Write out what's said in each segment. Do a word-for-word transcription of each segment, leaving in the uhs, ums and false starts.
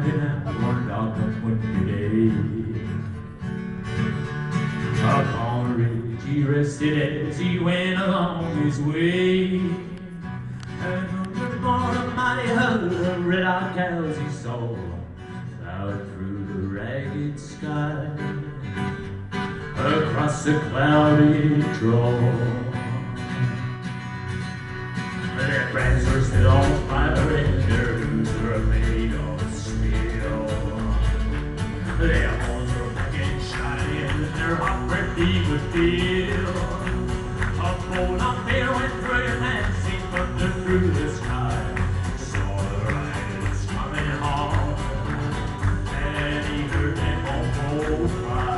been at work out the winter day. Upon a ridge he rested as he went along his way. And under born a mighty herd of red-eyed cows he saw plowed through the ragged sky, across the cloudy draw. Their brands were still on fire and their boots were made of steel. Their horns were black and shiny and their hot breath he would feel. A bolt of fear went through him and seemed thunder through the sky. He saw the riders coming hard and he heard them all cry.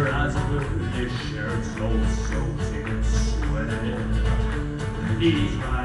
Their shirts all soaked in sweat. He's